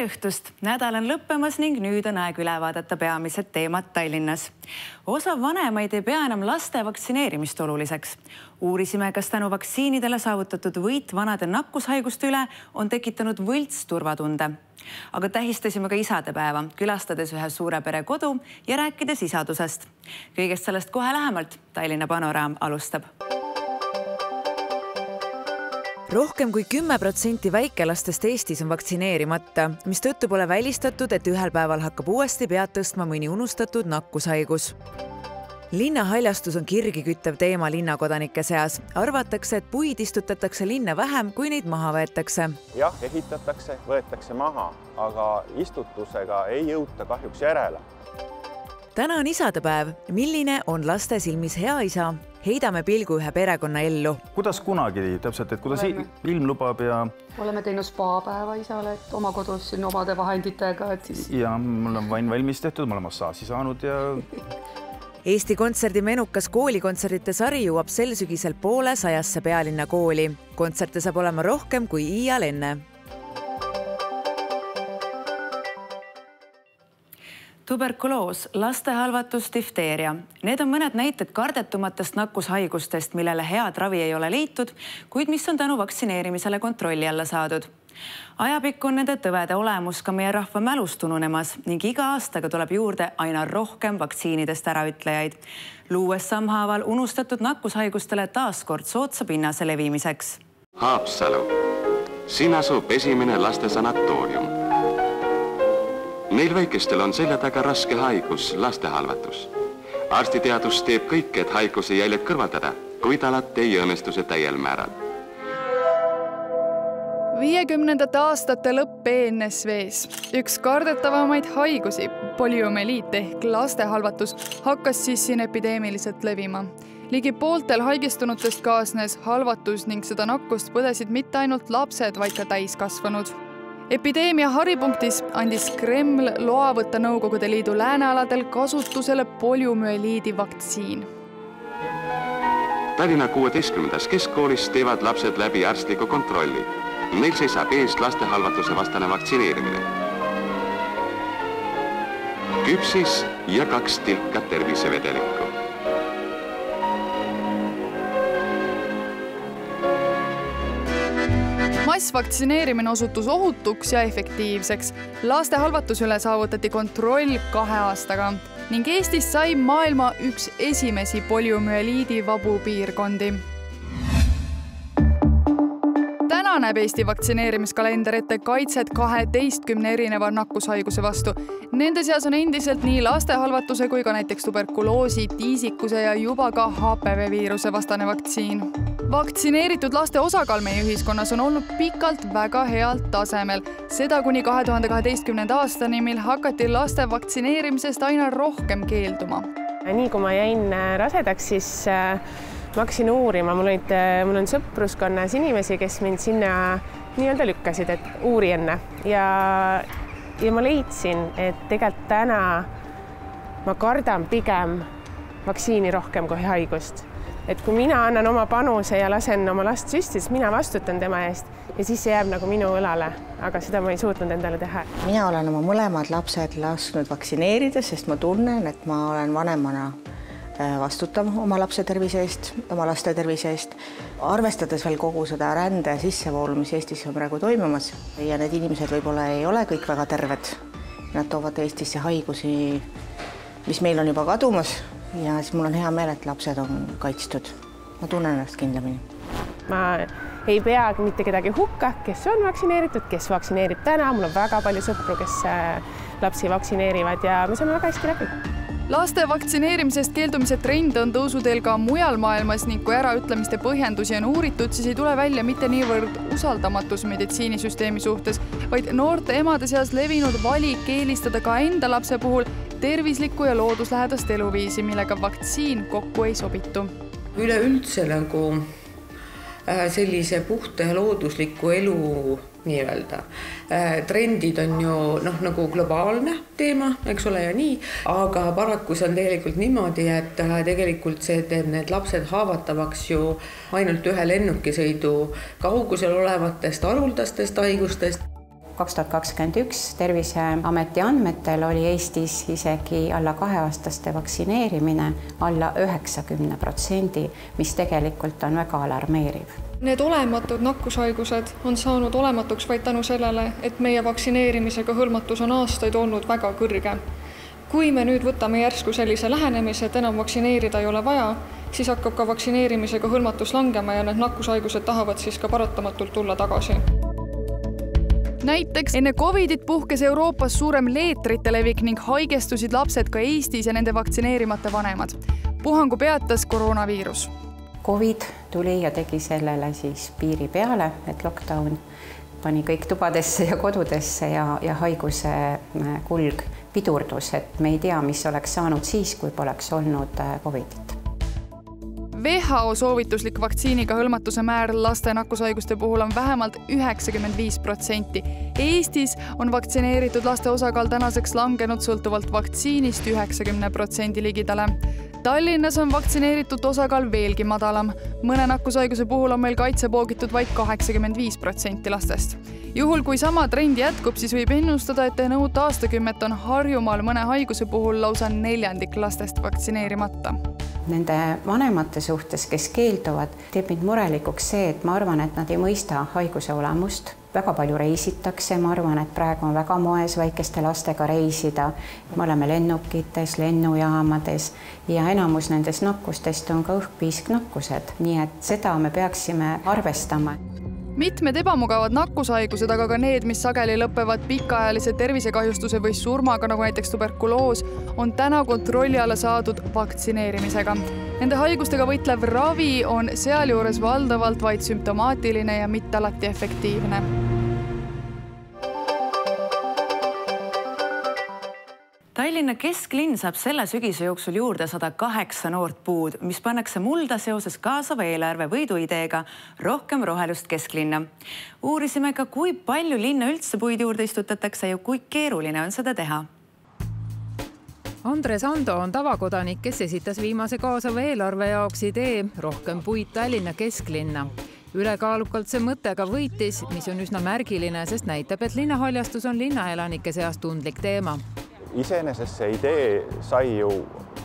Tere õhtust! Nädal on lõppemas ning nüüd on aeg üle vaadata peamised teemad Tallinnas. Osa vanemaid ei pea enam laste vaktsineerimist oluliseks. Uurisime, kas tänu vaktsiinidele saavutatud võit vanade nakkushaiguste üle on tekitanud võlts turvatunde. Aga tähistasime ka isadepäeva, külastades ühe suure pere kodu ja rääkides isadusest. Kõigest sellest kohe lähemalt. Tallinna Panoraam alustab. Rohkem kui 10% väikelastest Eestis on vaktsineerimata, mis tõttu pole välistatud, et ühel päeval hakkab uuesti pead tõstma mõni unustatud nakkushaigus. Linnahaljastus on kirgi küttev teema linnakodanike seas. Arvatakse, et puid istutatakse linna vähem, kui neid maha võetakse. Jah, ehitatakse, võetakse maha, aga istutusega ei jõuta kahjuks järele. Täna on isadepäev. Milline on laste silmis hea isa? Heidame pilgu ühe perekonna ellu. Kuidas kunagi täpselt, et kuidas ilm lubab ja... Oleme teinud spa-päeva isale, et oma kodus siin omade vahenditega. Ja mul on vain valmis tehtud, ma olen massaaži saanud ja... Eesti Kontserdi menukas koolikontserdite sari jõuab sel sügisel 150 pealinna kooli. Kontserte saab olema rohkem kui iial enne. Tuberkuloos, lastehalvatus, difteeria. Need on mõned näited kardetumatest nakkushaigustest, millele head ravi ei ole leitud, kuid mis on tänu vaktsineerimisele kontrolli alla saadud. Ajapikku on nende tõvede olemus ka meie rahva mälust ununemas ning iga aastaga tuleb juurde aina rohkem vaktsiinidest äraütlejaid, luues samhaaval unustatud nakkushaigustele taaskord soodsa pinnase levimiseks. Haapsalu. Siin asub esimene laste sanatoorium. Neil väikestel on selja taga raske haigus, lastehalvatus. Arstiteadus teeb kõik, et haiguse jäljed kõrvaldada, kuid alati ei õnnestu see täiel määral. 50. aastate lõpp ENSV-s. Üks kardetavamaid haigusi, poliomeliit ehk lastehalvatus, hakkas siis siin epideemiliselt levima. Ligi pooltel haigestunutest kaasnes halvatus ning seda nakkust põdesid mitte ainult lapsed, vaid ka täiskasvanud. Epideemia haripunktis andis Kreml loa võtta Nõukogude Liidu läänealadel kasutusele poliomüeliidi vaktsiin. Tallinna 16. keskkoolis teevad lapsed läbi arstliku kontrolli. Neil seisab ees lastehalvatuse vastane vaktsineerimine. Küpsis ja 2 tilka tervisevedelikku. Massvaktsineerimine osutus ohutuks ja efektiivseks. Lastehalvatuse üle saavutati kontroll 2 aastaga ning Eestis sai maailma üks esimesi poliomüeliidi vabu piirkondi. Täna näeb Eesti vaktsineerimiskalender ette kaitset 12 erineva nakkushaiguse vastu. Nende seas on endiselt nii lastehalvatuse kui ka näiteks tuberkuloosi, tiisikuse ja juba ka HPV-viiruse vastane vaktsiin. Vaktsineeritud laste osakaal meie ühiskonnas on olnud pikalt väga healt tasemel. Seda kuni 2012. aastani, mil hakati laste vaktsineerimisest aina rohkem keelduma. Nii kui ma jäin rasedaks, siis ma hakkasin uurima. Mul on sõpruskonnas inimesi, kes mind sinna nii-öelda lükkasid, et uuri enne. Ja ma leidsin, et tegelikult täna ma kardan pigem vaktsiini rohkem kui haigust. Et kui mina annan oma panuse ja lasen oma last süsti, siis mina vastutan tema eest ja siis see jääb nagu minu õlale, aga seda ma ei suutnud endale teha. Mina olen oma mõlemad lapsed lasknud vaktsineerida, sest ma tunnen, et ma olen vanemana vastutav oma lapse tervise eest, oma laste tervise eest. Arvestades veel kogu seda rände sissevoolu, mis Eestis on praegu toimumas ja need inimesed võib-olla ei ole kõik väga terved. Nad toovad Eestisse haigusi, mis meil on juba kadumas. Ja siis mul on hea meel, et lapsed on kaitstud. Ma tunnen ennast kindlamini. Ma ei pea mitte kedagi hukka, kes on vaktsineeritud, kes vaktsineerib täna. Mul on väga palju sõpru, kes lapsi vaktsineerivad ja me saame väga hästi läbi. Laste vaktsineerimisest keeldumise trend on tõusuteel ka mujal maailmas ning kui äraütlemiste põhjendusi on uuritud, siis ei tule välja mitte niivõrd usaldamatus meditsiinisüsteemi suhtes, vaid noorte emade seas levinud valik eelistada ka enda lapse puhul tervislikku ja looduslähedast eluviisi, millega vaktsiin kokku ei sobitu. Üleüldse nagu sellise puhta ja loodusliku elu nii-öelda. Trendid on ju nagu globaalne teema, eks ole, ja nii, aga paraku see on tegelikult niimoodi, et tegelikult see teeb need lapsed haavatavaks ju ainult ühe lennukisõidu kaugusel olevatest haruldastest haigustest. 2021 Terviseameti andmetel oli Eestis isegi alla 2-aastaste vaktsineerimine alla 90%, mis tegelikult on väga alarmeeriv. Need olematud nakkushaigused on saanud olematuks vaid tänu sellele, et meie vaktsineerimisega hõlmatus on aastaid olnud väga kõrge. Kui me nüüd võtame järsku sellise lähenemise, et enam vaktsineerida ei ole vaja, siis hakkab ka vaktsineerimisega hõlmatus langema ja need nakkushaigused tahavad siis ka paratamatult tulla tagasi. Näiteks enne Covidit puhkes Euroopas suurem leetrite levik ning haigestusid lapsed ka Eestis ja nende vaktsineerimata vanemad. Puhangu peatas koroonaviirus. Covid tuli ja tegi sellele siis piiri peale, et lockdown pani kõik tubadesse ja kodudesse ja haiguse kulg pidurdus, et me ei tea, mis oleks saanud siis, kui poleks olnud Covidit. WHO soovituslik vaktsiiniga hõlmatuse määr laste nakkushaiguste puhul on vähemalt 95%. Eestis on vaktsineeritud laste osakaal tänaseks langenud sõltuvalt vaktsiinist 90% ligidale. Tallinnas on vaktsineeritud osakaal veelgi madalam. Mõne nakkushaiguse puhul on meil kaitsepoogitud vaid 85% lastest. Juhul, kui sama trend jätkub, siis võib ennustada, et enne uut aastakümmet on Harjumaal mõne haiguse puhul lausa 1/4 lastest vaktsineerimata. Nende vanemate suhtes, kes keelduvad, teeb mind murelikuks see, et ma arvan, et nad ei mõista haiguse olemust. Väga palju reisitakse, ma arvan, et praegu on väga moes väikeste lastega reisida. Me oleme lennukites, lennujaamades ja enamus nendest nakkustest on ka õhkpiisknakkused, nii et seda me peaksime arvestama. Mitmed ebamugavad nakkushaigused, aga ka need, mis sageli lõpevad pikaajalise tervisekahjustuse või surmaga, nagu näiteks tuberkuloos, on täna kontrolli alla saadud vaktsineerimisega. Nende haigustega võitlev ravi on sealjuures valdavalt vaid sümptomaatiline ja mitte alati efektiivne. Tallinna kesklinn saab selle sügise jooksul juurde 108 noort puud, mis pannakse mulda seoses kaasava eelarve võiduideega rohkem rohelust kesklinna. Uurisime ka, kui palju linna üldse puid juurde istutatakse ja kui keeruline on seda teha. Andre Sando on tavakodanik, kes esitas viimase kaasava eelarve jaoks idee rohkem puid Tallinna kesklinna. Ülekaalukalt see mõttega võitis, mis on üsna märgiline, sest näitab, et linnahaljastus on linnaelanike seas tundlik teema. Iseenesest see idee sai ju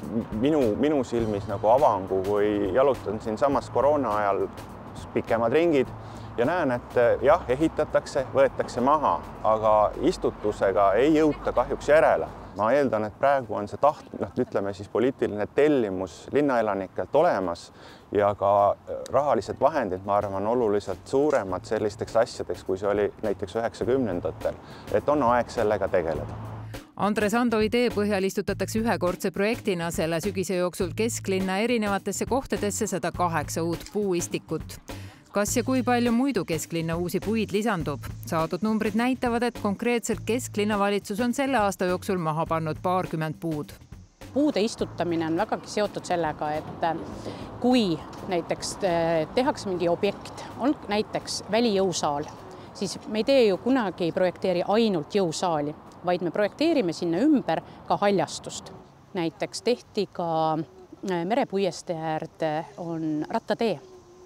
minu silmis nagu avangu, kui jalutan siin samas koroona ajal pikemad ringid ja näen, et jah, ehitatakse, võetakse maha, aga istutusega ei jõuta kahjuks järele. Ma eeldan, et praegu on see ütleme siis poliitiline tellimus linnaelanikelt olemas ja ka rahalised vahendid, ma arvan, oluliselt suuremad sellisteks asjadeks, kui see oli näiteks 90-ndatel, et on aeg sellega tegeleda. Andre Sando idee põhjal istutatakse ühekordse projektina selle sügise jooksul kesklinna erinevatesse kohtadesse 108 uut puuistikut. Kas ja kui palju muidu kesklinna uusi puid lisandub? Saadud numbrid näitavad, et konkreetselt kesklinna valitsus on selle aasta jooksul maha pannud 20 puud. Puude istutamine on vägagi seotud sellega, et kui näiteks tehakse mingi objekt, on näiteks välijõusaal, siis me ei tee ju kunagi projekteeri ainult jõusaali, vaid me projekteerime sinna ümber ka haljastust. Näiteks tehti ka merepuieste äärde on rattatee.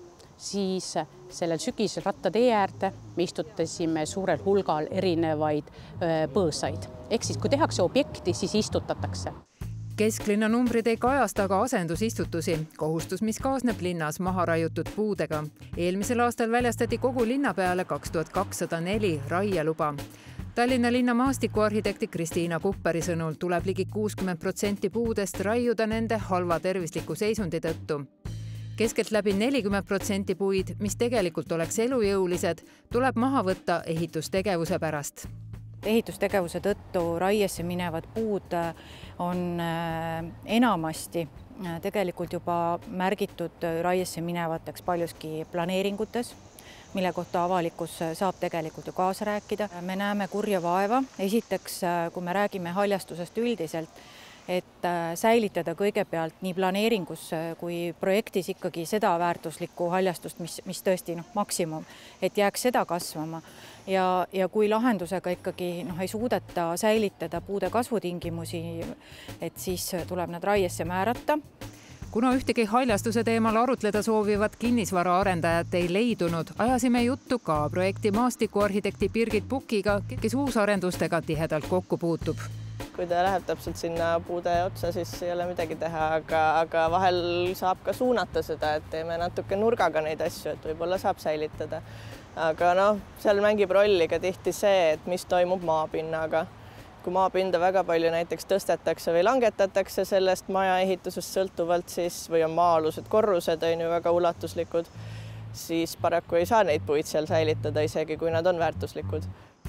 Siis sellel sügisel rattatee äärde me istutasime suurel hulgal erinevaid põõsaid. Ehk siis, kui tehakse objekti, siis istutatakse. Kesklinna numbrid ei kajasta aga asendusistutusi, kohustus, mis kaasneb linnas maha raiutud puudega. Eelmisel aastal väljastati kogu linna peale 2204 raieluba. Tallinna linna maastikuarhitekti Kristiina Kupperi sõnul tuleb ligi 60% puudest raiuda nende halva tervisliku seisundi tõttu. Keskelt läbi 40% puid, mis tegelikult oleks elujõulised, tuleb maha võtta ehitustegevuse pärast. Ehitustegevuse tõttu raiesse minevad puud on enamasti tegelikult juba märgitud raiesse minevateks paljuski planeeringutes, mille kohta avalikkus saab tegelikult ju kaasa rääkida. Me näeme kurja vaeva. Esiteks, kui me räägime haljastusest üldiselt, et säilitada kõigepealt nii planeeringus kui projektis ikkagi seda väärtuslikku haljastust, mis tõesti maksimum, et jääks seda kasvama. Ja kui lahendusega ikkagi ei suudeta säilitada puude kasvutingimusi, et siis tuleb nad raiesse määrata. Kuna ühtegi haljastuse teemal arutleda soovivat kinnisvaraarendajat ei leidunud, ajasime juttu ka projekti maastikuarhitekti Birgit Pukiga, kes uusarendustega tihedalt kokku puutub. Kui ta läheb täpselt sinna puude otsa, siis ei ole midagi teha, aga vahel saab ka suunata seda, et teeme natuke nurgaga neid asju, et võib-olla saab säilitada. Aga seal mängib rolli ka tihti see, et mis toimub maapinnaga. Kui maapinda väga palju näiteks tõstetakse või langetatakse sellest maja ehitusest sõltuvalt siis, või on maa-alused korrused on ju väga ulatuslikud, siis paraku ei saa neid puid seal säilitada, isegi kui nad on väärtuslikud.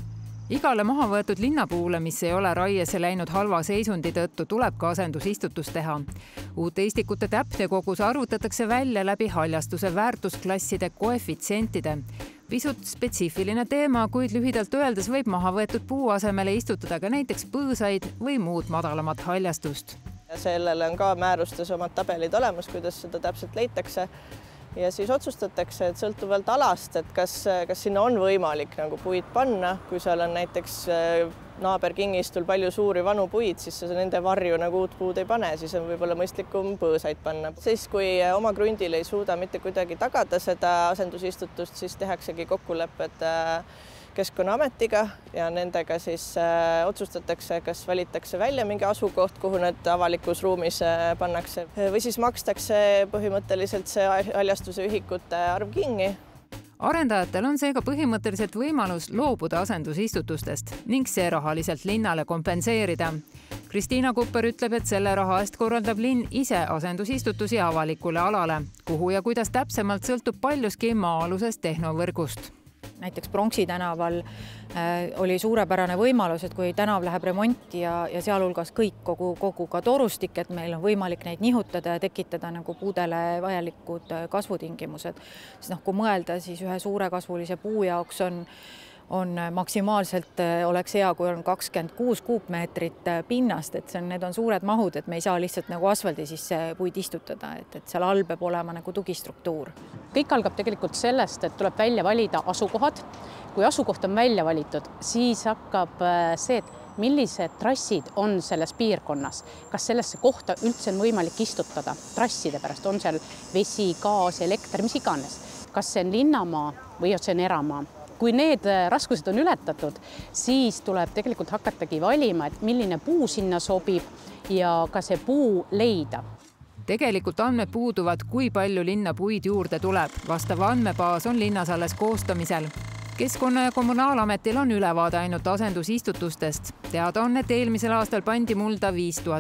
Igale maha võetud linnapuule, mis ei ole raiesse läinud halva seisundi tõttu, tuleb ka asendusistutus teha. Uute istikute täpne kogus arvutatakse välja läbi haljastuse väärtusklasside koefitsientide. Pisut spetsiifiline teema, kuid lühidalt öeldes võib maha võetud puu asemele istutada ka näiteks põõsaid või muud madalamat haljastust. Sellele on ka määrustes omad tabelid olemas, kuidas seda täpselt leitakse. Ja siis otsustatakse, et sõltuvalt alast, et kas sinna on võimalik puid panna. Kui seal on näiteks naaberkingistul palju suuri vanu puid, siis nende varju uut puud ei pane, siis on võib-olla mõistlikum põõsaid panna. Siis, kui oma krundil ei suuda mitte kuidagi tagada seda asendusistutust, siis tehaksegi kokkulepped Keskkonnaametiga ja nendega siis otsustatakse, kas valitakse välja mingi asukoht, kuhu need avalikus ruumis pannakse või siis makstakse põhimõtteliselt see haljastuse ühikute arv kinni. Arendajatel on seega põhimõtteliselt võimalus loobuda asendusistutustest ning see rahaliselt linnale kompenseerida. Kristiina Kupper ütleb, et selle raha eest korraldab linn ise asendusistutusi avalikule alale, kuhu ja kuidas täpsemalt sõltub paljuski maa-alusest tehnovõrgust. Näiteks Pronksi tänaval oli suurepärane võimalus, et kui tänav läheb remonti ja sealhulgas kogu ka torustik, et meil on võimalik neid nihutada ja tekitada puudele vajalikud kasvutingimused. Siis kui mõelda, siis ühe suurekasvulise puu jaoks on maksimaalselt oleks hea, kui on 26 kuupmeetrit pinnast, et need on suured mahud, et me ei saa lihtsalt asfaldi sisse puid istutada, et seal all peab olema tugistruktuur. Kõik algab tegelikult sellest, et tuleb välja valida asukohad. Kui asukoht on välja valitud, siis hakkab see, et millised trassid on selles piirkonnas. Kas sellesse kohta üldse on võimalik istutada trasside pärast, on seal vesi, gaas, elekter, mis iganes. Kas see on linnamaa või see on eramaa? Kui need raskused on ületatud, siis tuleb tegelikult hakatagi valima, et milline puu sinna sobib ja ka see puu leida. Tegelikult andmed puuduvad, kui palju linna puid juurde tuleb. Vastav andmebaas on linnas alles koostamisel. Keskkonna- ja Kommunaalametil on ülevaade ainult asendusistutustest. Teada on, et eelmisel aastal pandi mulda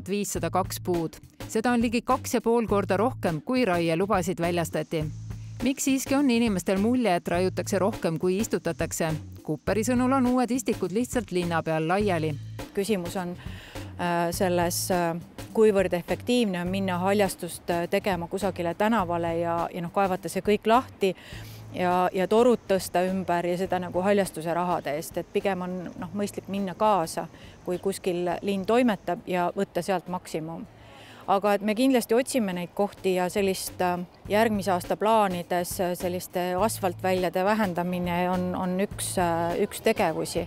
5502 puud. Seda on ligi 2,5 korda rohkem, kui raielubasid väljastati. Miks siiski on inimestel mulje, et raiutakse rohkem, kui istutatakse? Kupperi sõnul on uued istikud lihtsalt linna peal laiali. Küsimus on selles, kuivõrd efektiivne on minna haljastust tegema kusagile tänavale ja kaevata see kõik lahti ja torud tõsta ümber ja seda haljastuse rahade eest, et pigem on mõistlik minna kaasa, kui kuskil linn toimetab ja võtta sealt maksimum. Aga et me kindlasti otsime neid kohti ja sellist järgmise aasta plaanides selliste asfaltväljade vähendamine on üks tegevusi.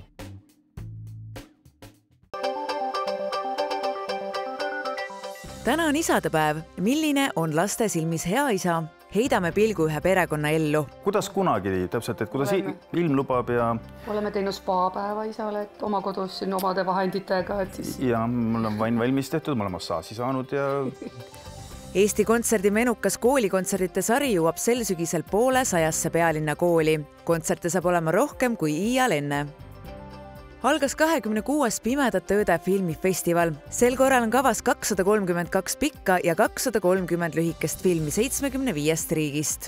Täna on isadepäev. Milline on laste silmis hea isa? Heidame pilgu ühe perekonna ellu. Kuidas kunagi täpselt, et kuidas ilm lubab ja... Oleme teinud spaapäeva isale, et oma kodus siin omade vahenditega. Ja mul on vann valmis tehtud, ma olen massaaži saanud ja... Eesti Kontserdi menukas koolikontserdite sari jõuab sel sügisel 150 pealinna kooli. Kontserte saab olema rohkem kui iial enne. Algas 26. Pimedate ööde filmifestival. Sel korral on kavas 232 pikka ja 230 lühikest filmi 75 riigist.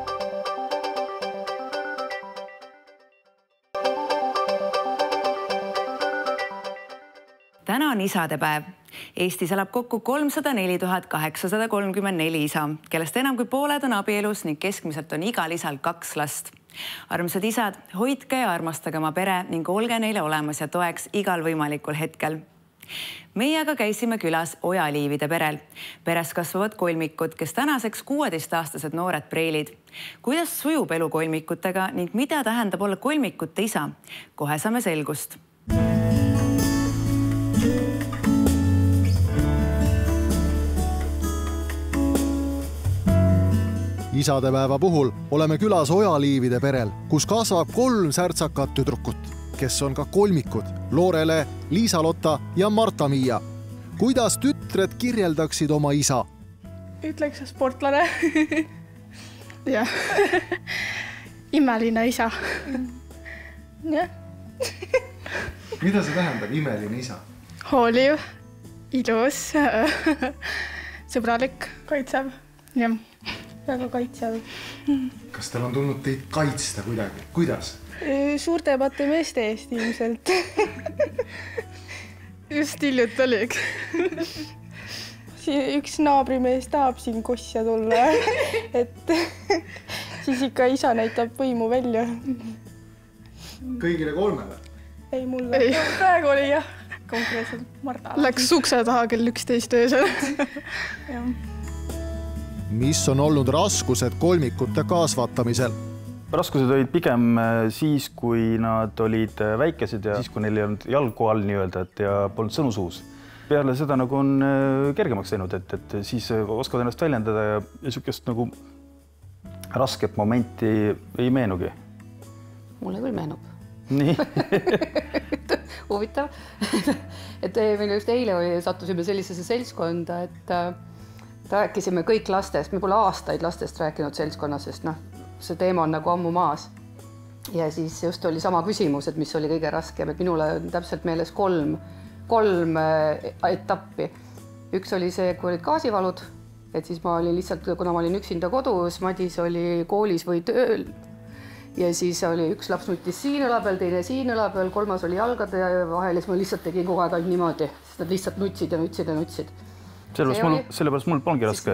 Täna on isadepäev. Eestis elab kokku 304 834 isa, kellest enam kui pooled on abielus ning keskmiselt on igal isal 2 last. Armsad isad, hoidke ja armastage oma pere ning olge neile olemas ja toeks igal võimalikul hetkel. Meie aga käisime külas Ojaliivide perel. Peres kasvavad kolmikud, kes tänaseks 16-aastased noored preilid. Kuidas sujub elu kolmikutega ning mida tähendab olla kolmikute isa? Kohe saame selgust. Isadepäeva puhul oleme külas Ojaliivide perel, kus kasvab 3 särtsakat tüdrukut, kes on ka kolmikud: Loorele, Liisa-Lotta ja Marta-Miia. Kuidas tütred kirjeldaksid oma isa? Ütleks sportlane. Jah. Imeline isa. Jah. Mida see tähendab, imeline isa? Hooliv, ilus, sõbralik, kaitsev. Jah, väga kaitsev. Kas teil on tulnud teid kaitsta kuidagi? Kuidas? Suurtemate meeste eest ilmselt. Just hiljuti oli üks naabrimees tahab siin kossja tulla, et siis ikka isa näitab võimu välja. Kõigile 3? Ei, mulle. Praegu oli jah, konkreetselt Marta. Läks ukse taha kell 11 öösel. Mis on olnud raskused kolmikute kasvatamisel? Raskused olid pigem siis, kui nad olid väikesed ja siis, kui neil ei olnud jalgu all nii-öelda ja polnud sõnu suus. Peale seda nagu on kergemaks teinud, et siis oskavad ennast väljendada ja niisugust nagu rasket momenti ei meenugi. Mulle küll meenub. Nii. Huvitav. Et meil just eile sattusime sellisesse seltskonda, et rääkisime kõik lastest. Me pole aastaid lastest rääkinud seltskonnas, sest see teema on nagu ammu maas. Ja siis just oli sama küsimus, et mis oli kõige raskem. Et minule on täpselt meeles kolm etappi. Üks oli see, kui olid gaasivalud, et siis ma olin lihtsalt, kuna ma olin üksinda kodus, Madis oli koolis või tööl. Ja siis oli üks laps nutis siin õla peal, teine siin õla peal, 3. oli jalgade vahel ja siis ma lihtsalt tegin kogu aeg ainult niimoodi, sest nad lihtsalt nutsid ja nutsid ja nutsid. Sellepärast mul polngi raske.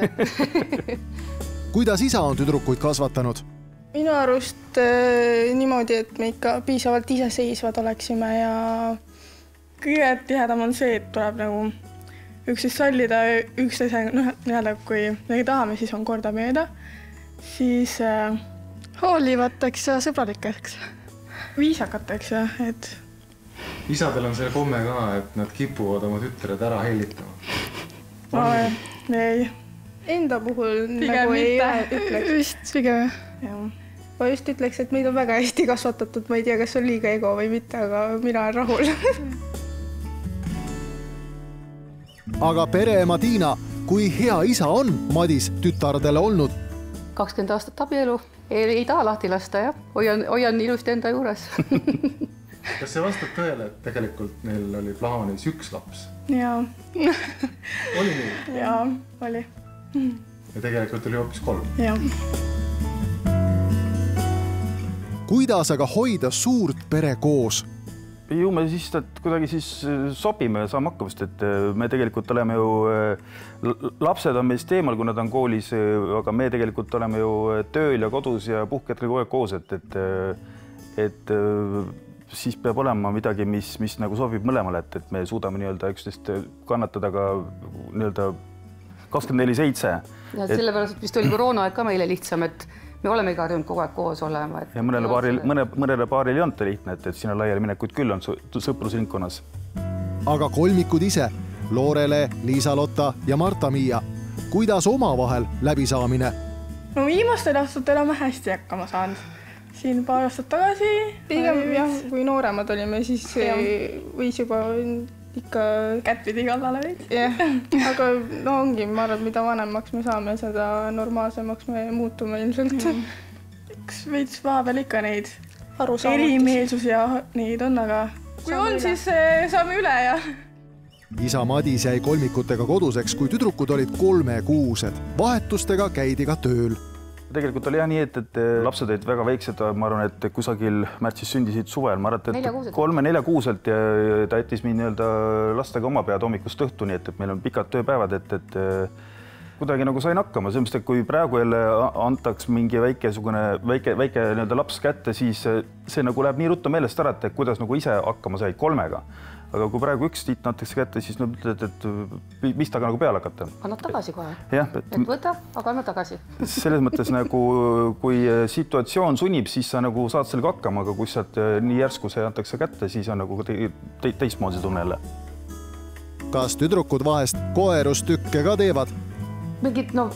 Kuidas isa on tüdrukuid kasvatanud? Minu arust niimoodi, et me ikka piisavalt iseseisvad oleksime ja kõige tihedam on see, et tuleb nagu üksteist sallida üksteise, kui me tahame, siis on korda mööda, siis hoolivateks ja sõbralikeks, viisakateks ja et... Isadel on see komme ka, et nad kipuvad oma tütred ära hellitama. Ei, enda puhul nagu ei ütleks. Vist pigem. Ma just ütleks, et meid on väga hästi kasvatatud, ma ei tea, kas on liiga ego või mitte, aga mina olen rahul. Aga pereema Tiina, kui hea isa on Madis tütardele olnud? 20 aastat abielu. Ei taha lahti lasta, jah. Hoian ilusti enda juures. Kas see vastab tõele, et tegelikult neil oli plaanis 1 laps? Jaa. Oli nii? Jaa, oli. Ja tegelikult oli hoopis 3? Jaa. Kuidas aga hoida suurt pere koos? Ju me siis kuidagi siis sobime ja saame hakkamast, et me tegelikult oleme ju, lapsed on meist eemal, kui nad on koolis, aga me tegelikult oleme ju tööl ja kodus ja puhketel kogu aeg koos, et siis peab olema midagi, mis nagu sobib mõlemale, et me suudame nii-öelda üksteist kannatada ka nii-öelda 24/7. Ja sellepärast vist oli koroona aeg ka meile lihtsam, et me oleme harjunud kogu aeg koos olema. Ja mõnele paaril ei olnud lihtne, et siin on laiali minekuid küll on sõprusringkonnas. Aga kolmikud ise, Loorele, Liisa-Lotta ja Marta-Miia, kuidas omavahel läbisaamine? No viimastel aastatel oleme hästi hakkama saanud. Siin paar aastat tagasi, kui nooremad olime, siis võis juba ikka kättpidi kallale veid. Aga ongi, ma arvan, mida vanemaks me saame, seda normaalsemaks me muutume ilmselt. Üks veits vahepeal ikka neid erimeelsusi ja neid on, aga kui on, siis saame üle ja... Isa Madis jäi kolmikutega koduseks, kui tüdrukud olid 3-kuused. Vahetustega käidi ka tööl. Tegelikult oli jah nii, et lapsed olid väga väiksed, ma arvan, et kusagil märtsis sündisid suvel, ma arvan, et 3-4-kuuselt ja ta jättis mind nii-öelda lastega oma pead hommikust õhtuni, et meil on pikad tööpäevad, et kuidagi nagu sain hakkama, sellepärast, et kui praegu jälle antaks mingi väike nii-öelda laps kätte, siis see nagu läheb nii ruttu meelest ära, et kuidas nagu ise hakkama sai 3-ga. Aga kui praegu üks tiit antakse kätte, siis mõtled, et mis taga nagu peale hakata. Annad tagasi kohe. Et võta, aga anna tagasi. Selles mõttes nagu, kui situatsioon sunnib, siis sa nagu saad sellega hakkama, aga kui saad nii järsku see antakse kätte, siis on nagu teistmoodi tunne jälle. Kas tüdrukud vahest koerustükke ka teevad? Mingid,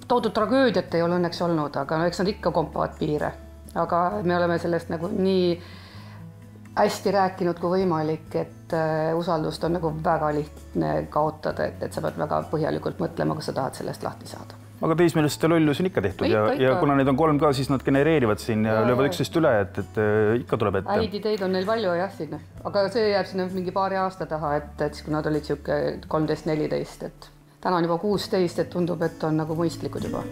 toodud tragöödiat ei ole õnneks olnud, aga no, eks nad ikka kompavad piire. Aga me oleme sellest nagu nii hästi rääkinud kui võimalik, et usaldust on nagu väga lihtne kaotada, et sa pead väga põhjalikult mõtlema, kas sa tahad sellest lahti saada. Aga teismeliste lollus on ikka tehtud ja kuna neid on 3 ka, siis nad genereerivad siin ja löövad üksteist üle, et ikka tuleb ette. Häid ideid on neil palju jah sinna, aga see jääb sinna mingi paari aasta taha, et siis kui nad olid siuke 13-14, et täna on juba 16, et tundub, et on nagu mõistlikud juba.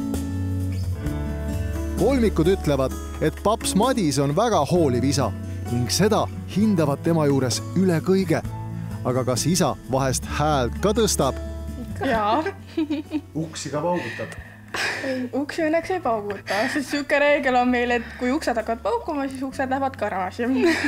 Kolmikud ütlevad, et paps Madis on väga hooliv isa ning seda hindavad tema juures üle kõige. Aga kas isa vahest häält ka tõstab? Jaa. Uksi ka paugutab? Uksi õnneks ei pauguta, sest siuke reegel on meil, et kui uksed hakkavad paukuma, siis uksed lähevad garaaži.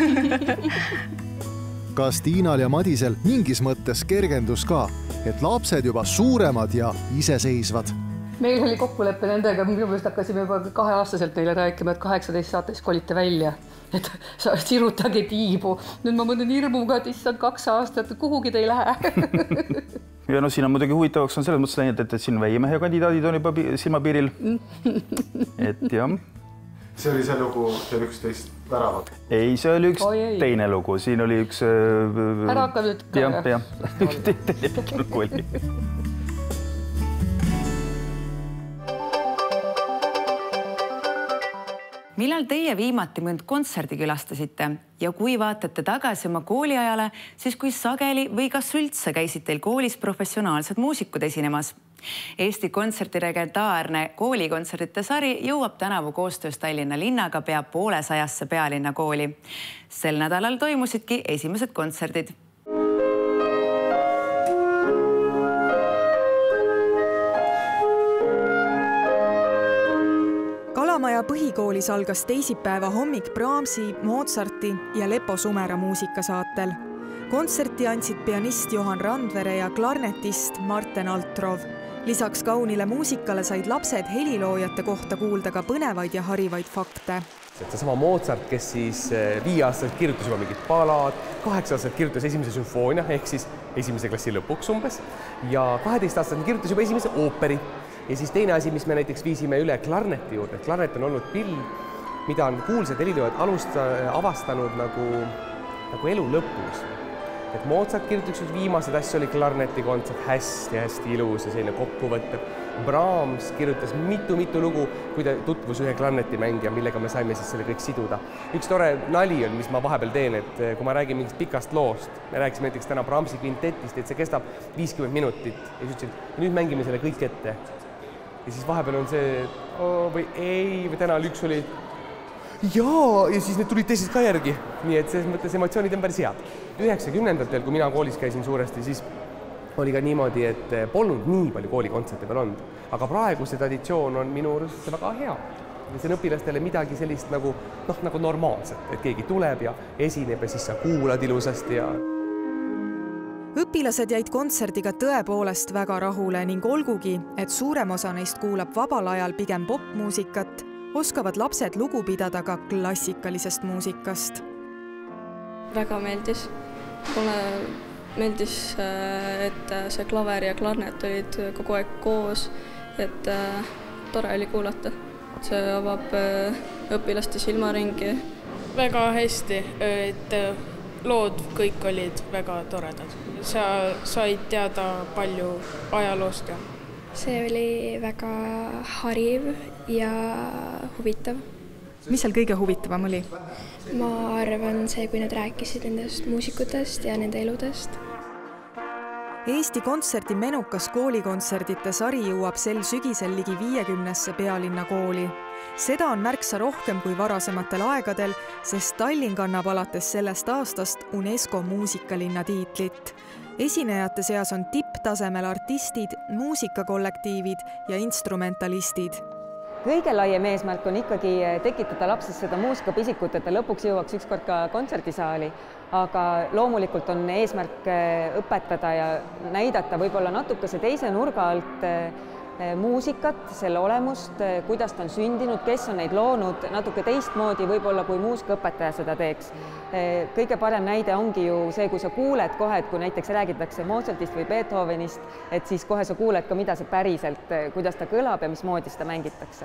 Kas Tiinal ja Madisel mingis mõttes kergendus ka, et lapsed juba suuremad ja iseseisvad? Meil oli kokkuleppe nendega, minu meelest hakkasime juba 2-aastaselt neile rääkima, et 18 saates kolite välja, et sa sirutage tiibu. Nüüd ma mõtlen hirmuga, et issand 2 aastat, kuhugi te ei lähe. Ja no siin on muidugi huvitavaks on selles mõttes läinud, et siin väiemehe kandidaadid on juba silmapiiril. Et jah. See oli see lugu, see 11 väravat? Ei, see oli üks teine lugu. Siin oli üks... Ära hakka nüüd ka. Jah, üks teine lugu oli. Millal teie viimati mõnd kontserdi külastasite ja kui vaatate tagasi oma kooliajale, siis kui sageli või kas üldse käisid teil koolis professionaalsed muusikud esinemas? Eesti Kontserdi legendaarne koolikontserdite sari jõuab tänavu koostöös Tallinna linnaga pea 200 pealinna kooli. Sel nädalal toimusidki esimesed kontserdid. Kalamaja põhikoolis algas teisipäeva hommik Brahmsi, Mozarti ja Lepo Sumera muusikasaatel. Kontserti andsid pianist Johan Randvere ja klarnetist Marten Altrov. Lisaks kaunile muusikale said lapsed heliloojate kohta kuulda ka põnevaid ja harivaid fakte. Seesama Mozart, kes siis 5-aastaselt kirjutas juba mingid palad, 8-aastaselt kirjutas esimese sümfoonia, ehk siis esimese klassi lõpuks umbes, ja 12-aastaselt kirjutas juba esimese ooperi. Ja siis teine asi, mis me näiteks viisime üle klarneti juurde. Klarnet on olnud pill, mida on kuulsad heliloojad avastanud nagu elu lõpus. Et Mozart kirjutas üks viimased asju oli klarneti kontsert, hästi ilus ja selline kokkuvõttev. Brahms kirjutas mitu lugu, kui ta tutvus ühe klarnetimängija, millega me saime siis selle kõik siduda. Üks tore nali on, mis ma vahepeal teen, et kui ma räägin mingist pikast loost, me rääkisime näiteks täna Brahmsi kvintetist, et see kestab 50 minutit ja siis ütlesin, nüüd mängime selle kõik ette. Ja siis vahepeal on see või ei, või täna üks oli jaa, ja siis need tulid teised ka järgi. Nii et selles mõttes emotsioonid on päris head. 90-ndatel, kui mina koolis käisin suuresti, siis oli ka niimoodi, et polnud nii palju koolikontserte veel olnud. Aga praegu see traditsioon on minu arust väga hea. See on õpilastele midagi sellist nagu normaalset, et keegi tuleb ja esineb ja siis sa kuulad ilusasti. Õpilased jäid kontserdiga tõepoolest väga rahule ning olgugi, et suurem osa neist kuulab vabal ajal pigem popmuusikat, oskavad lapsed lugu pidada ka klassikalisest muusikast. Väga meeldis. Mulle meeldis, et see klaver ja klarnet olid kogu aeg koos, et tore oli kuulata. See avab õpilaste silmaringi. Väga hästi, et lood kõik olid väga toredad. Sa said teada palju ajaloost. See oli väga hariv ja huvitav. Mis seal kõige huvitavam oli? Ma arvan see, kui nad rääkisid nendest muusikutest ja nende eludest. Eesti Kontserdi menukas koolikontserdite sari jõuab sel sügisel ligi 50 pealinna kooli. Seda on märksa rohkem kui varasematel aegadel, sest Tallinn kannab alates sellest aastast UNESCO muusikalinna tiitlit. Esinejate seas on tipptasemel artistid, muusikakollektiivid ja instrumentalistid. Kõige laiem eesmärk on ikkagi tekitada lapses seda muusikapisikut, et ta lõpuks jõuaks ükskord ka kontserdisaali, aga loomulikult on eesmärk õpetada ja näidata võib-olla natukese teise nurga alt muusikat, selle olemust, kuidas ta on sündinud, kes on neid loonud natuke teistmoodi võib-olla, kui muusikaõpetaja seda teeks. Kõige parem näide ongi ju see, kui sa kuuled kohe, et kui näiteks räägitakse Mozartist või Beethovenist, et siis kohe sa kuuled ka, mida see päriselt, kuidas ta kõlab ja mismoodi seda mängitakse.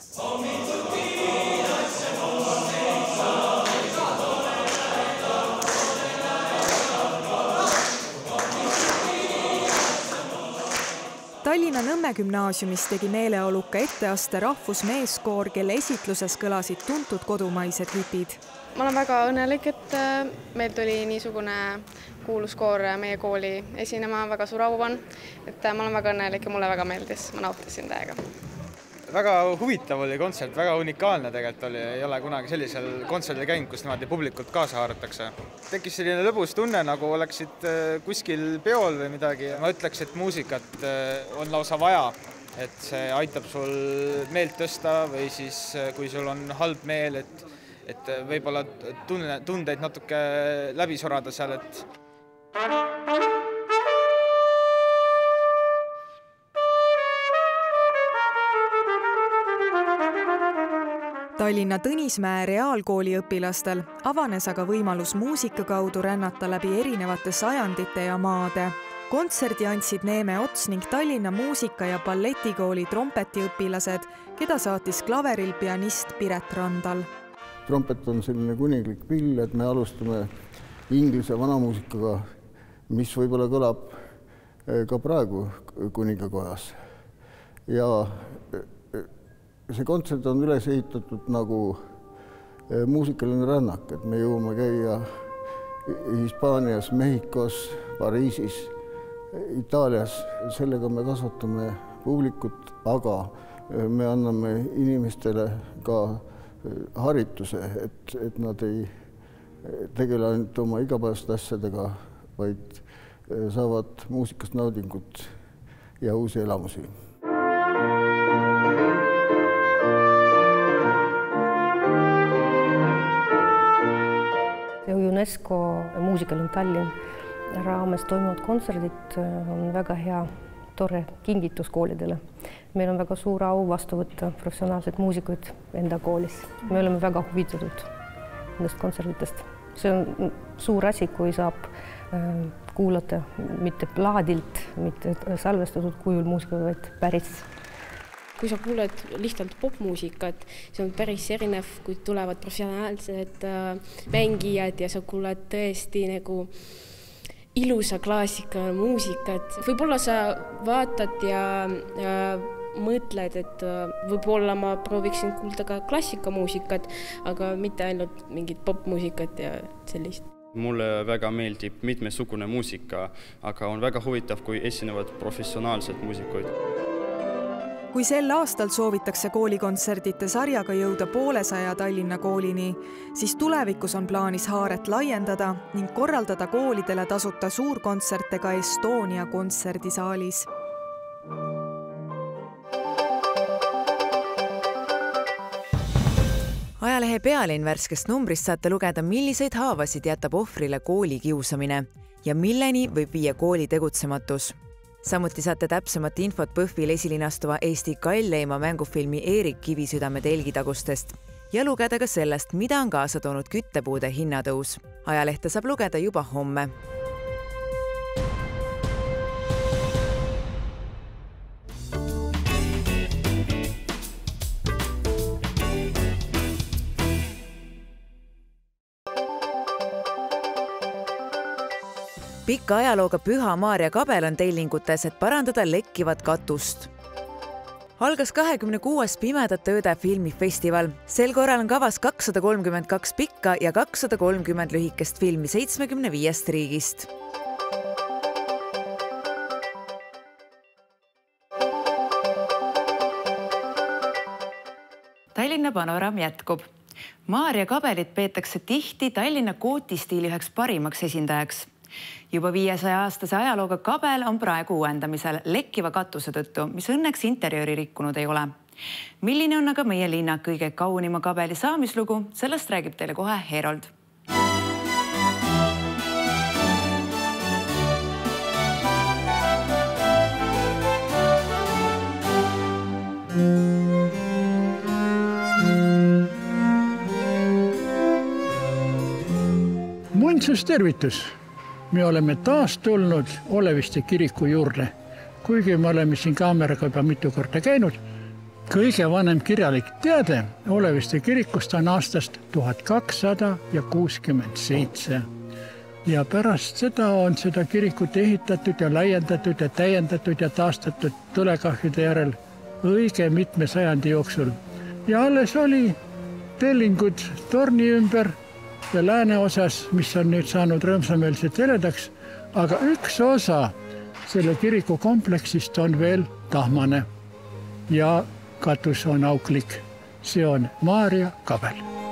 Tallinna Nõmme gümnaasiumis tegi meeleoluka etteaste rahvusmeeskoor, kelle esitluses kõlasid tuntud kodumaised hitid. Ma olen väga õnnelik, et meil tuli niisugune kuulus koor meie kooli esinema, väga suur au on. Ma olen väga õnnelik ja mulle väga meeldis, ma nautisin täiega. Väga huvitav oli kontsert, väga unikaalne tegelikult oli. Ei ole kunagi sellisel kontserdil käinud, kus niimoodi publikult kaasa haaratakse. Tekkis selline lõbus tunne, nagu oleksid kuskil peol või midagi. Ma ütleks, et muusikat on lausa vaja, et see aitab sul meelt tõsta või siis kui sul on halb meel, et võib-olla tundeid natuke läbi sorada seal, et Tallinna Tõnismäe reaalkooli õpilastel avanes aga võimalus muusika kaudu rännata läbi erinevate sajandite ja maade. Kontserdi andsid Neeme Ots ning Tallinna muusika- ja balletikooli trompetiõpilased, keda saatis klaveril pianist Piret Randal. Trompet on selline kuninglik pill, et me alustame inglise vanamuusikaga, mis võib-olla kõlab ka praegu kuningakojas. Ja see kontsert on üles ehitatud nagu muusikaline rännak, et me jõuame käia Hispaanias, Mehhikos, Pariisis, Itaalias. Sellega me kasvatame publikut, aga me anname inimestele ka harituse, et nad ei tegele ainult oma igapäevaste asjadega, vaid saavad muusikast naudingut ja uusi elamusi. UNESCO muusikalinn Tallinn raames toimuvad kontserdid on väga hea, tore kingitus koolidele. Meil on väga suur au vastu võtta professionaalsed muusikuid enda koolis. Me oleme väga huvitatud nendest kontserditest. See on suur asi, kui saab kuulata mitte plaadilt, mitte salvestatud kujul muusika, vaid päris. Kui sa kuuled lihtsalt popmuusikat, see on päris erinev, kui tulevad professionaalsed mängijad ja sa kuuled tõesti nagu ilusa klassika muusikat. Võib-olla sa vaatad ja mõtled, et võib-olla ma prooviksin kuulda ka klassikamuusikat, aga mitte ainult mingit popmuusikat ja sellist. Mulle väga meeldib mitmesugune muusika, aga on väga huvitav, kui esinevad professionaalsed muusikuid. Kui sel aastal soovitakse koolikontserdite sarjaga jõuda 200 Tallinna koolini, siis tulevikus on plaanis haaret laiendada ning korraldada koolidele tasuta suurkontserte ka Estonia kontserdisaalis. Ajalehe Pealinn värskest numbrist saate lugeda, milliseid haavasid jätab ohvrile kooli kiusamine ja milleni võib viia kooli tegutsematus. Samuti saate täpsemat infot PÖFFil esilinastuva Eesti kalleima mängufilmi Eerik Kivisüdame telgitagustest ja lugeda ka sellest, mida on kaasa toonud küttepuude hinnatõus. Ajalehte saab lugeda juba homme. Pikka ajalooga Püha Maarja kabel on tellingutes, et parandada lekkivat katust. Algas 26. Pimedate ööde filmifestival. Sel korral on kavas 232 pikka ja 230 lühikest filmi 75 riigist. Tallinna panoraam jätkub. Maarja kabelit peetakse tihti Tallinna kootistiili üheks parimaks esindajaks. Juba 500-aastase ajalooga kabel on praegu uuendamisel lekkiva katuse tõttu, mis õnneks interjööri rikkunud ei ole. Milline on aga meie linna kõige kaunima kabeli saamislugu, sellest räägib teile kohe Herold. Istustervitus! Me oleme taas tulnud Oleviste kiriku juurde, kuigi me oleme siin kaameraga juba mitu korda käinud. Kõige vanem kirjalik teade Oleviste kirikust on aastast 1267 ja pärast seda on seda kirikut ehitatud ja laiendatud ja täiendatud ja taastatud tulekahjude järel õige mitme sajandi jooksul. Ja alles oli tellingud torni ümber ja lääne osas, mis on nüüd saanud rõõmsameelselt eledaks, aga üks osa selle kiriku kompleksist on veel tahmane ja katus on auklik. See on Maarja kabel.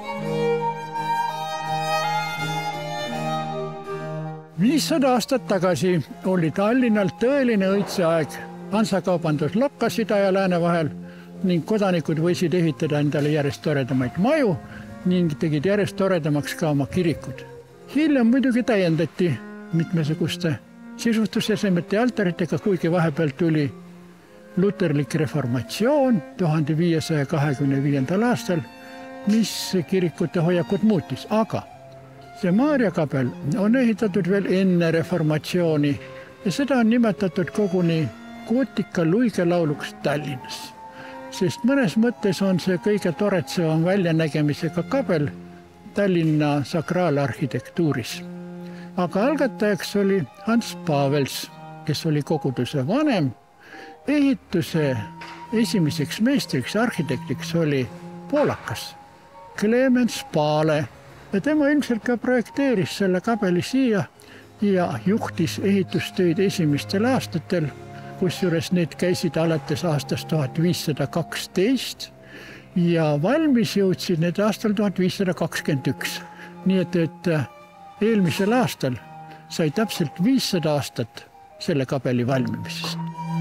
Viissada aastat tagasi oli Tallinnal tõeline õitseaeg. Hansakaubandus lokkas ida ja lääne vahel ning kodanikud võisid ehitada endale järjest toredamaid maju ning tegid järjest toredamaks ka oma kirikud. Hiljem muidugi täiendati mitmesuguste sisustusesemete ja altaritega, kuigi vahepeal tuli luterlik reformatsioon 1525. aastal, mis kirikute hoiakut muutis. Aga see Maarja kabel on ehitatud veel enne reformatsiooni ja seda on nimetatud koguni gootika luigelauluks Tallinnas. Sest mõnes mõttes on see kõige toretsevam väljanägemisega kabel Tallinna sakraalarhitektuuris. Aga algatajaks oli Hans Pavels, kes oli koguduse vanem. Ehituse esimeseks meistriks arhitektiks oli poolakas Clemens Paale ja tema ilmselt ka projekteeris selle kabeli siia ja juhtis ehitustöid esimestel aastatel, kusjuures need käisid alates aastast 1512 ja valmis jõudsid need aastal 1521. Nii et eelmisel aastal sai täpselt 500 aastat selle kabeli valmimisest.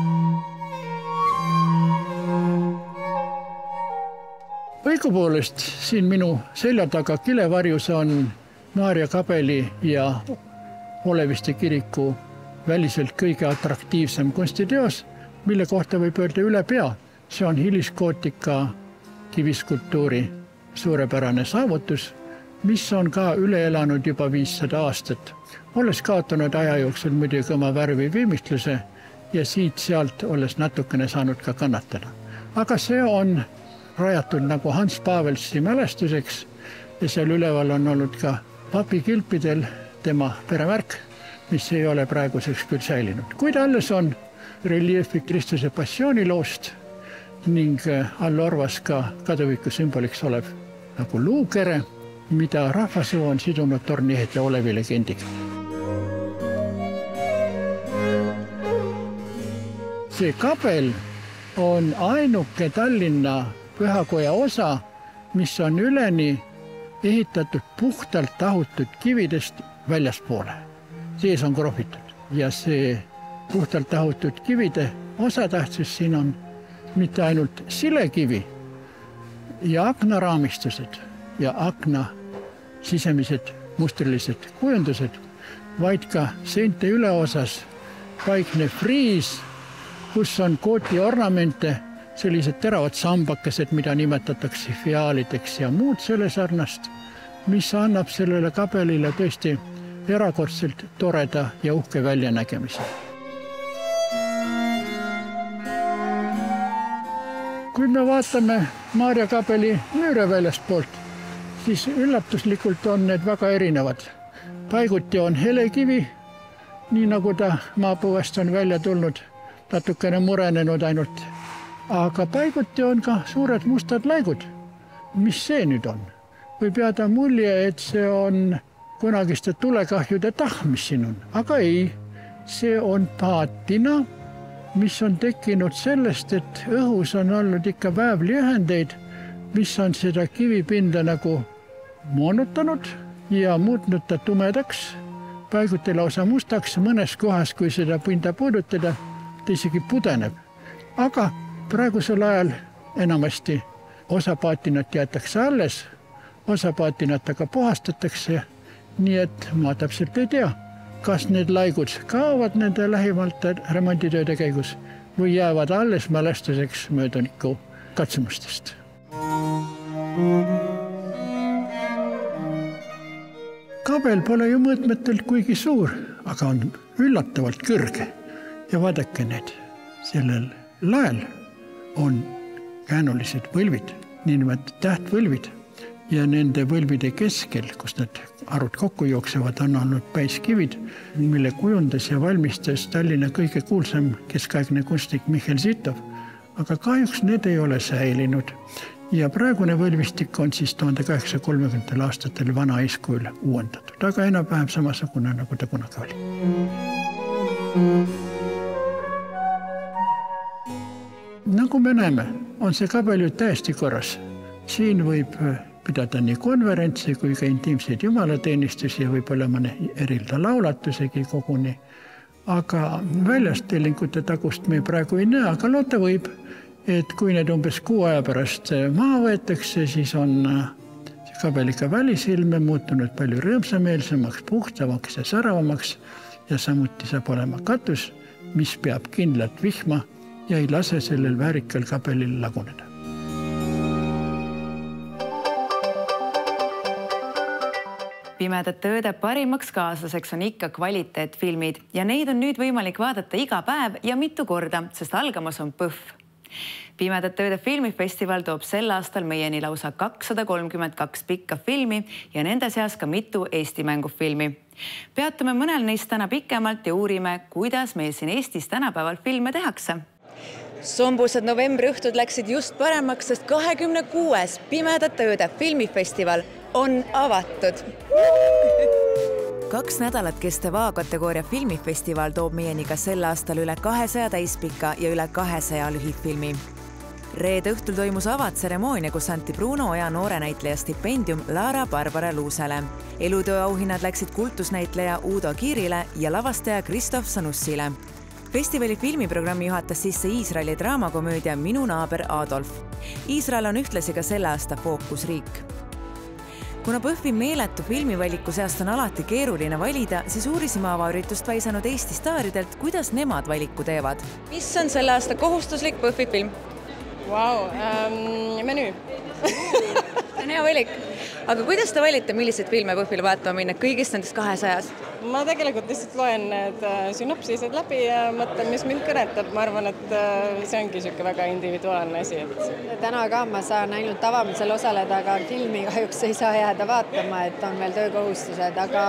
Õigupoolest siin minu selja taga kilevarjus on Maarja kabeli ja Oleviste kiriku väliselt kõige atraktiivsem kunstiteos, mille kohta võib öelda üle pea. See on hiliskootika kiviskulptuuri suurepärane saavutus, mis on ka üle elanud juba 500 aastat. Olles kaotanud aja jooksul muidugi oma värvi viimistluse ja siit-sealt olles natukene saanud ka kannatada. Aga see on rajatud nagu Hans Pavelsi mälestuseks ja seal üleval on olnud ka papikilpidel tema peremärk, mis ei ole praeguseks küll säilinud. Kuid alles on reljeefi Kristuse passiooniloost ning allorvas ka kaduviku sümboliks olev nagu luukere, mida rahvasuu on sidunud torniehete Olevi legendiga. See kabel on ainuke Tallinna pühakoja osa, mis on üleni ehitatud puhtalt tahutud kividest väljaspoole. Sees on krohvitud ja see puhtalt tahutud kivide osatähtsus siin on mitte ainult silekivi ja aknaraamistused ja akna sisemised mustrilised kujundused, vaid ka seinte üleosas paikne friis, kus on kooti ornamente, sellised teravad sambakesed, mida nimetatakse fiaalideks ja muud selle sarnast, mis annab sellele kabelile tõesti erakordselt toreda ja uhke väljanägemise. Kui me vaatame Maarja kabeli müüre väljastpoolt, siis üllatuslikult on need väga erinevad. Paiguti on helekivi, nii nagu ta maapõuest on välja tulnud, natukene murenenud ainult. Aga paiguti on ka suured mustad laigud. Mis see nüüd on? Võib jääda mulje, et see on kunagiste tulekahjude tahm, mis siin on. Aga ei, see on paatina, mis on tekkinud sellest, et õhus on olnud ikka väävliühendeid, mis on seda kivipinda nagu moonutanud ja muutnud ta tumedaks, paiguti lausa mustaks, mõnes kohas, kui seda pinda puudutada, ta isegi pudeneb. Aga praegusel ajal enamasti osa paatinat jäetakse alles, osa paatinat aga puhastatakse, nii et ma täpselt ei tea, kas need laigud kaovad nende lähimalt remonditööde käigus või jäävad alles mälestuseks möödaniku katsumustest. kabel pole ju mõõtmetelt kuigi suur, aga on üllatavalt kõrge. Ja vaadake need, sellel lael on käänulised võlvid, niinimetatud tähtvõlvid. Ja nende võlvide keskel, kus need arvud kokku jooksevad, on olnud päiskivid, mille kujundas ja valmistas Tallinna kõige kuulsam keskaegne kunstnik Mihkel Sitov. Aga kahjuks need ei ole säilinud. Ja praegune võlvistik on siis 1830. aastatel vana eeskujul uuendatud, aga enam-vähem samasugune, nagu ta kunagi oli. Nagu me näeme, on see kabel ju täiesti korras. Siin võib pidada nii konverentsi kui ka intiimseid jumalateenistusi ja võib-olla mõne erilda laulatusegi koguni. Aga väljast tellingute tagust me praegu ei näe, aga loota võib, et kui need umbes 6 aja pärast maha võetakse, siis on see kabel ikka välisilme muutunud palju rõõmsameelsemaks, puhtamaks ja säravamaks ja samuti saab olema katus, mis peab kindlalt vihma ja ei lase sellel väärikal kabelil laguneda. Pimedate ööde parimaks kaaslaseks on ikka kvaliteetfilmid ja neid on nüüd võimalik vaadata iga päev ja mitu korda, sest algamas on PõHV. Pimedate ööde filmifestival toob sel aastal meieni lausa 232 pikka filmi ja nende seas ka mitu Eesti mängufilmi. Peatume mõnel neist täna pikemalt ja uurime, kuidas meil siin Eestis tänapäeval filme tehakse. Sombused novembri õhtud läksid just paremaks, sest 26. Pimedate ööde filmifestival on avatud. 2 nädalat kestev A-kategooria filmifestival toob meieni ka sel aastal üle 200 täispika ja üle 200 lühifilmi. Reede õhtul toimus avatseremoonia, kus anti Bruno Oja noorenäitleja stipendium Lara Barbara Luusele. Elutöö auhinnad läksid kultusnäitleja Udo Kiirile ja lavastaja Kristof Sanussile. Festivali filmiprogrammi juhatas sisse Iisraeli draamakomöödia Minu naaber Adolf. Iisrael on ühtlasi ka selle aasta fookusriik. Kuna PõHV meeletu filmivaliku seast on alati keeruline valida, siis uurisime avaüritust väisanud Eesti staaridelt, kuidas nemad valiku teevad. Mis on selle aasta kohustuslik PõHV film? Menüü. On hea valik. Aga kuidas te valite, milliseid filme PõHV-le vaatama minna kõigist nendest 200-st? Ma tegelikult lihtsalt loen need sünopsised läbi ja mõtlen, mis mind kõnetab. Ma arvan, et see ongi selline väga individuaalne asi. Täna ka ma saan ainult avamisel osaleda, aga filmi kahjuks ei saa jääda vaatama, et on veel töökohustused, aga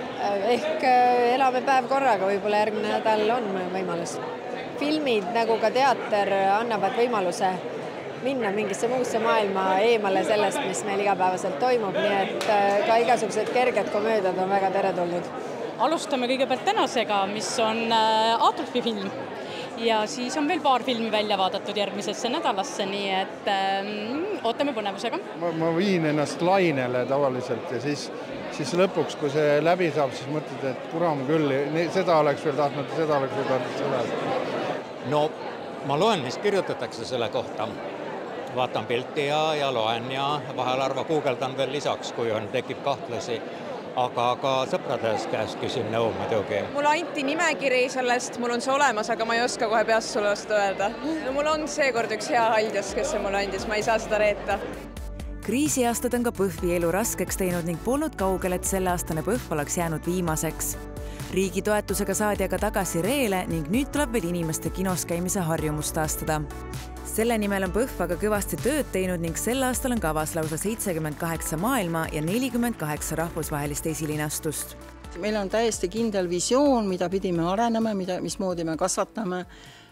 ehk elame päev korraga, võib-olla järgmine nädal on võimalus. Filmid nagu ka teater annavad võimaluse minna mingisse muusse maailma eemale sellest, mis meil igapäevaselt toimub, nii et ka igasugused kerged komöödiad on väga teretulnud. Alustame kõigepealt tänasega, mis on Adolfi film ja siis on veel paar filmi välja vaadatud järgmisesse nädalasse, nii et ootame põnevusega. Ma viin ennast lainele tavaliselt ja siis lõpuks, kui see läbi saab, siis mõtled, et kuram küll, seda oleks veel tahtnud, seda oleks veel tahtnud, seda. No ma loen, mis kirjutatakse selle kohta. Vaatan pilti ja loen ja vahel arva guugeldan veel lisaks, kui tekib kahtlusi. Aga ka sõpradest käest küsin nõu muidugi. Mul anti nimekiri sellest, mul on see olemas, aga ma ei oska kohe peast sulle vastu öelda. Mul on seekord üks hea haldjas, kes see mulle andis, ma ei saa seda reeta. Kriisiaastad on ka PõHV elu raskeks teinud ning polnud kaugel, et selle aastane PõHV oleks jäänud viimaseks. Riigi toetusega saadi aga tagasi reele ning nüüd tuleb veel inimeste kinos käimise harjumust taastada. Selle nimel on PõHV aga kõvasti tööd teinud ning sel aastal on kavas lausa 78 maailma ja 48 rahvusvahelist esilinastust. Meil on täiesti kindel visioon, mida pidime arenema, mismoodi me kasvatame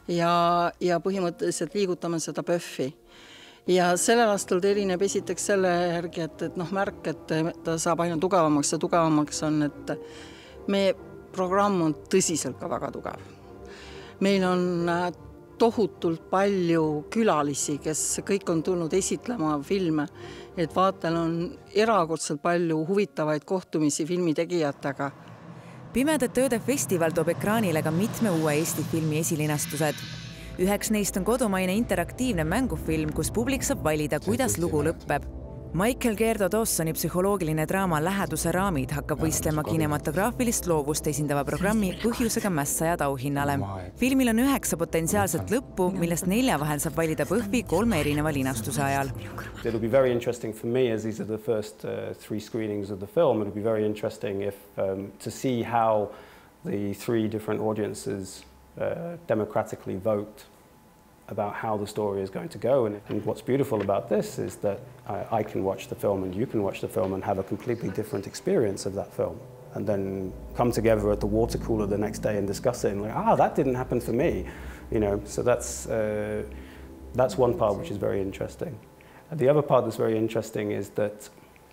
ja põhimõtteliselt liigutame seda PõHV-i. Ja sellel aastal erineb esiteks selle järgi, et märk, et ta saab aina tugevamaks ja tugevamaks on, et meie programm on tõsiselt ka väga tugev. Meil on tohutult palju külalisi, kes kõik on tulnud esitlema filme, et vaatel on erakordselt palju huvitavaid kohtumisi filmitegijatega. Pimedate ööde festival toob ekraanile ka mitme uue Eesti filmi esilinastused. Üheks neist on kodumaine interaktiivne mängufilm, kus publik saab valida, kuidas lugu lõppeb. Michael Gerdo Dawsoni psühholoogiline draama Läheduse raamid hakkab võistlema kinematograafilist loovust esindava programmi Põhjusega mässajad auhinnale. Filmil on 9 potentsiaalset lõppu, millest 4 vahel saab valida PÖFFi 3 erineva linastuse ajal. It'll be very interesting for me as these are the first 3 screenings of the film. It'll be very interesting to see how the 3 different audiences democratically vote about how the story is going to go. And what's beautiful about this is that I can watch the film and you can watch the film and have a completely different experience of that film. And then come together at the water cooler the next day and discuss it and like, that didn't happen for me. You know, so that's one part which is very interesting. And the other part that's very interesting is that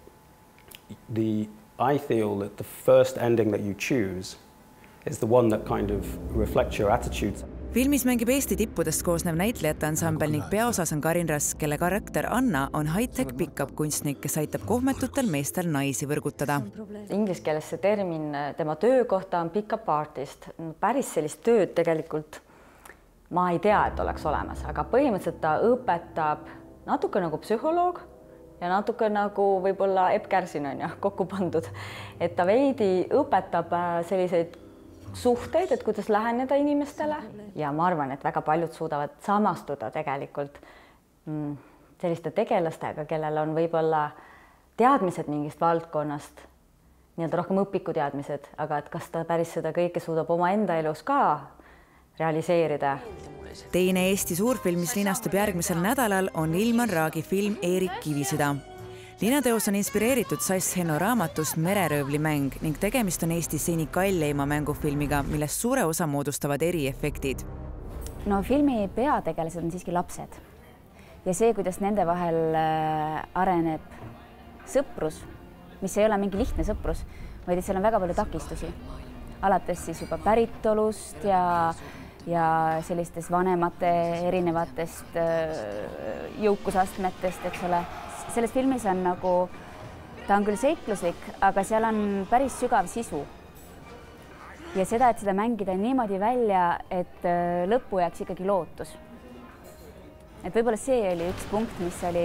I feel that the first ending that you choose is the one that kind of reflects your attitudes. Filmis mängib Eesti tippudest koosnev näitlejate ansambel ning peaosas on Karin Rask, kelle karakter Anna on high-tech pick-up kunstnik, kes aitab kohmetutel meestel naisi võrgutada. Inglise keeles see termin tema töökohta on pick-up artist. Päris sellist tööd tegelikult ma ei tea, et oleks olemas, aga põhimõtteliselt ta õpetab natuke nagu psühholoog ja natuke nagu võib-olla Epp Kärsin on kokku pandud. Et ta veidi õpetab selliseid suhteid, et kuidas läheneda inimestele ja ma arvan, et väga paljud suudavad samastuda tegelikult selliste tegelastega, kellel on võib-olla teadmised mingist valdkonnast, nii-öelda rohkem õpikuteadmised, aga et kas ta päris seda kõike suudab oma enda elus ka realiseerida. Teine Eesti suurfilm, mis linastub järgmisel nädalal, on Ilmar Raagi film Eerik Kivisüda. Linateos on inspireeritud Sass Henno raamatust Mereröövli mäng ning tegemist on Eesti seni kalleima mängufilmiga, millest suure osa moodustavad eriefektid. No filmi peategelased on siiski lapsed ja see, kuidas nende vahel areneb sõprus, mis ei ole mingi lihtne sõprus, vaid seal on väga palju takistusi. Alates siis juba päritolust ja sellistes vanemate erinevatest jõukusastmetest, eks ole. Selles filmis on nagu, ta on küll seikluslik, aga seal on päris sügav sisu. Ja seda, et seda mängida niimoodi välja, et lõppu jääks ikkagi lootus. Et võib-olla see oli üks punkt, mis oli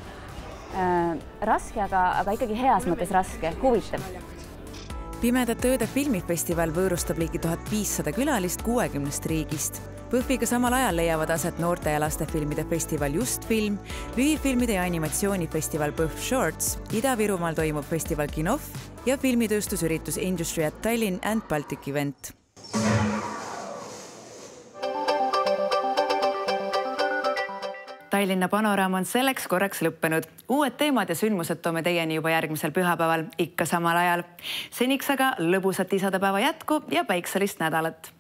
raske, aga ikkagi heas mõttes raske, huvitav. Pimedate ööde filmifestival võõrustab ligi 1500 külalist 60 riigist. PÖFFiga samal ajal leiavad aset noorte ja lastefilmide festival Just Film, lühifilmide ja animatsioonifestival PÖFF Shorts, Ida-Virumaal toimub festival Kinov ja filmitööstusüritus Industry at Tallinn and Baltic Event. Tallinna panoraam on selleks korraks lõppenud. Uued teemad ja sündmused toome teieni juba järgmisel pühapäeval, ikka samal ajal. Seniks aga lõbusat isadepäeva jätku ja päikselist nädalat.